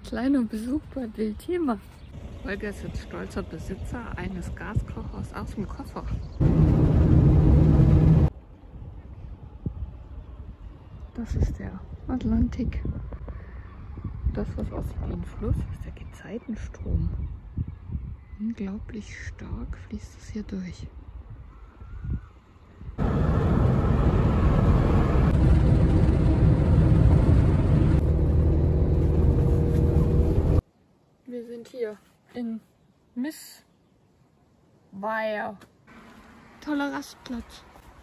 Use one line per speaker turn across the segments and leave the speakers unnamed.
Kleiner Besuch bei Wildthema. Holger ist jetzt stolzer Besitzer eines Gaskochers aus dem Koffer. Das ist der Atlantik. Das, was aussieht wie ein Fluss, ist der Gezeitenstrom. Unglaublich stark fließt es hier durch. Wir sind hier in Missweier. Toller Rastplatz.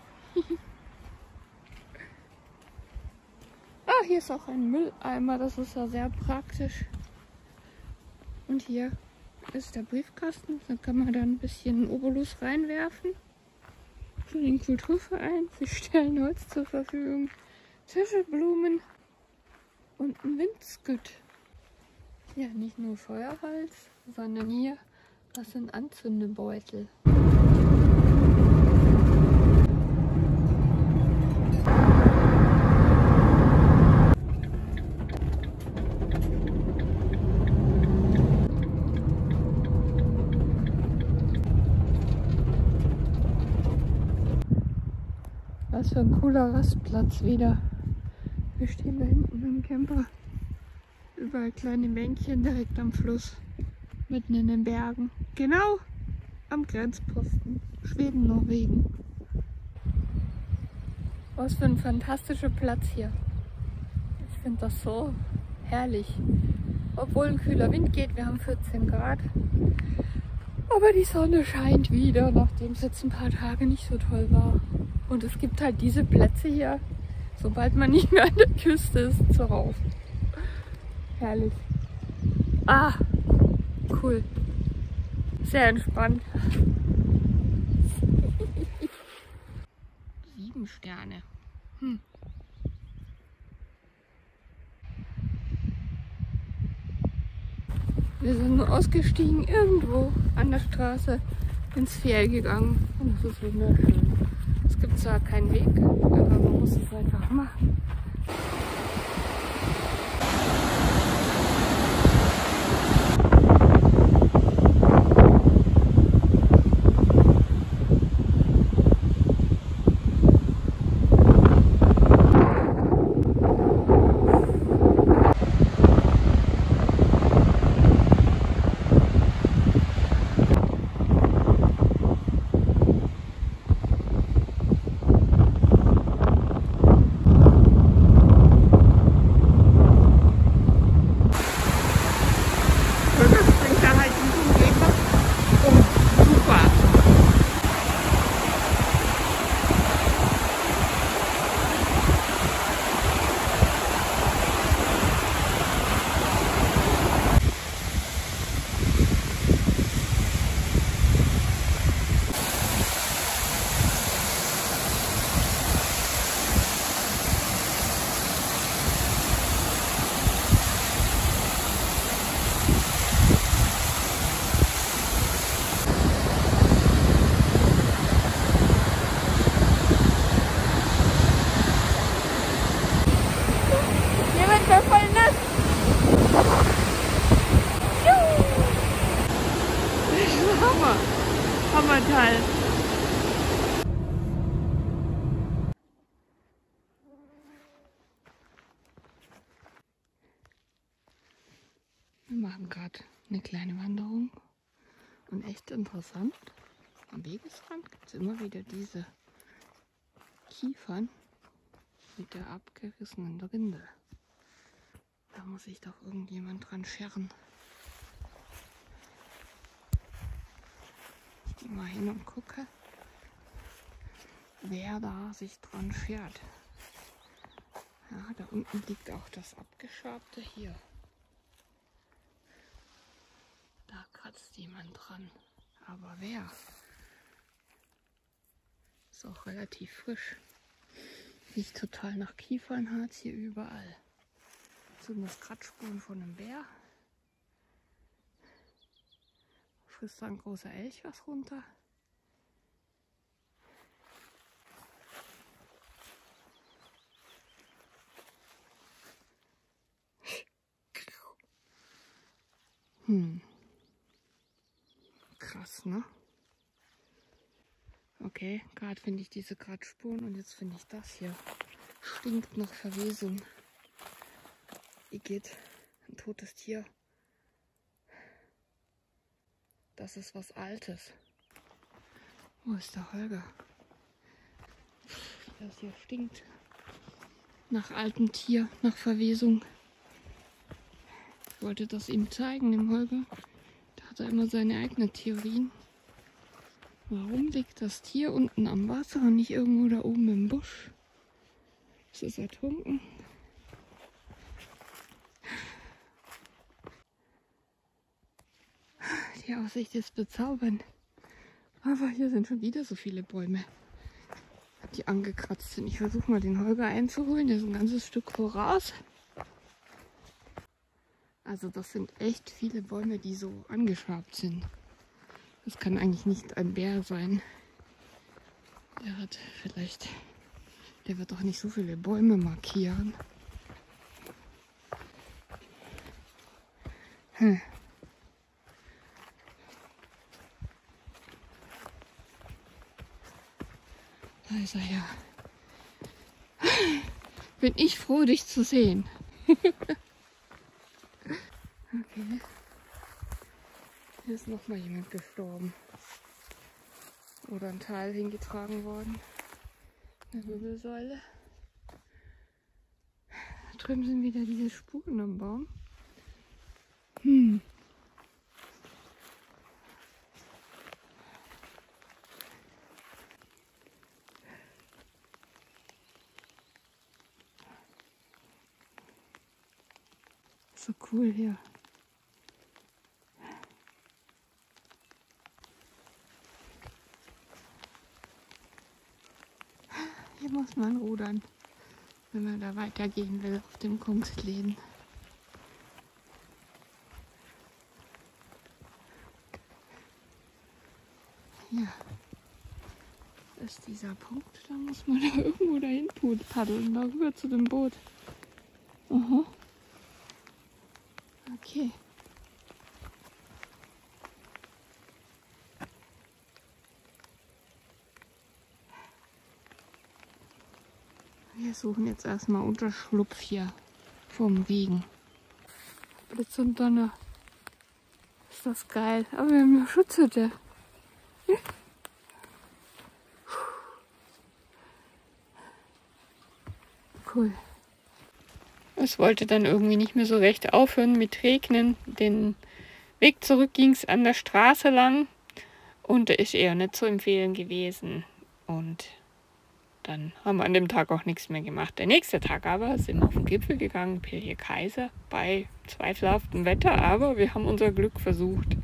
Ah, hier ist auch ein Mülleimer, das ist ja sehr praktisch. Und hier ist der Briefkasten, da kann man dann ein bisschen Obolus reinwerfen. Für den Kulturverein. Sie stellen Holz zur Verfügung, Tische, Blumen und ein Windsgüt. Ja, nicht nur Feuerholz, sondern hier, das sind Anzündebeutel. Was für ein cooler Rastplatz wieder. Wir stehen da hinten im Camper. Überall kleine Bänkchen direkt am Fluss. Mitten in den Bergen. Genau am Grenzposten. Schweden, Norwegen. Was für ein fantastischer Platz hier. Ich finde das so herrlich. Obwohl ein kühler Wind geht, wir haben 14 Grad. Aber die Sonne scheint wieder, nachdem es jetzt ein paar Tage nicht so toll war. Und es gibt halt diese Plätze hier, sobald man nicht mehr an der Küste ist, zuhauf. Herrlich. Ah, cool. Sehr entspannt. 7 Sterne. Wir sind ausgestiegen irgendwo an der Straße ins Fjell gegangen. Und es ist wunderschön. Es gibt zwar keinen Weg, aber man muss es einfach machen. Hammerteil. Wir machen gerade eine kleine Wanderung und echt interessant. Am Wegesrand gibt es immer wieder diese Kiefern mit der abgerissenen Rinde. Da muss sich doch irgendjemand dran scheren. Ich gehe mal hin und gucke, wer da sich dran schert. Ja, da unten liegt auch das Abgeschabte hier. Da kratzt jemand dran. Aber wer? Ist auch relativ frisch. Riecht total nach Kiefernharz hier überall. Sind das Kratzspuren von einem Bär? Frisst da ein großer Elch was runter? krass, ne? Okay, gerade finde ich diese Kratzspuren und jetzt finde ich das hier. Stinkt nach Verwesung. Wie geht ein totes Tier? Das ist was Altes. Wo ist der Holger? Wie das hier stinkt. Nach altem Tier, nach Verwesung. Ich wollte das ihm zeigen, dem Holger. Da hat er immer seine eigenen Theorien. Warum liegt das Tier unten am Wasser und nicht irgendwo da oben im Busch? Ist es ertrunken? Die Aussicht ist bezaubernd. Aber hier sind schon wieder so viele Bäume, die angekratzt sind. Ich versuche mal den Holger einzuholen. Der ist ein ganzes Stück voraus. Also das sind echt viele Bäume, die so angeschabt sind. Das kann eigentlich nicht ein Bär sein. Der hat vielleicht... Der wird doch nicht so viele Bäume markieren. Da ist er ja. Bin ich froh, dich zu sehen. Okay. Hier ist noch mal jemand gestorben. Oder ein Teil hingetragen worden. Eine Wirbelsäule. Da drüben sind wieder diese Spuren am Baum. So cool hier. Hier muss man rudern, wenn man da weitergehen will auf dem Kunstläden. Ja, ist dieser Punkt, da muss man da irgendwo dahin paddeln, darüber zu dem Boot. Aha. Okay. Wir suchen jetzt erstmal Unterschlupf hier vom Regen. Blitz und Donner. Ist das geil. Aber wir haben eine Schutzhütte. Cool. Es wollte dann irgendwie nicht mehr so recht aufhören mit Regnen. Den Weg zurück ging es an der Straße lang und der ist eher nicht zu empfehlen gewesen. Und dann haben wir an dem Tag auch nichts mehr gemacht. Der nächste Tag aber sind wir auf den Gipfel gegangen, Pirje Kaiser, bei zweifelhaftem Wetter, aber wir haben unser Glück versucht.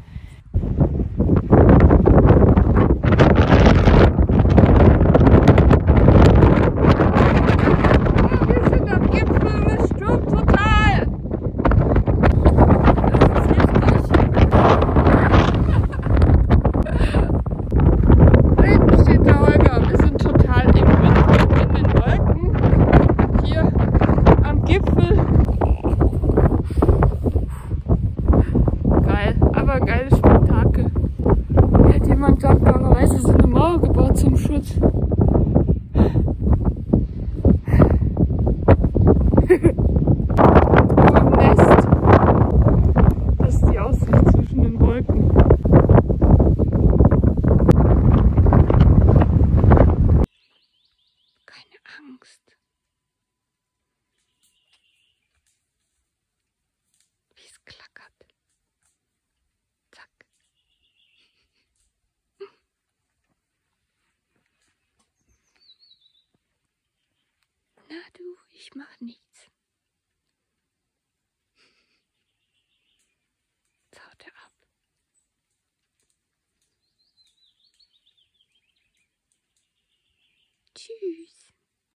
Na du, ich mach nichts. Jetzt haut er ab. Tschüss.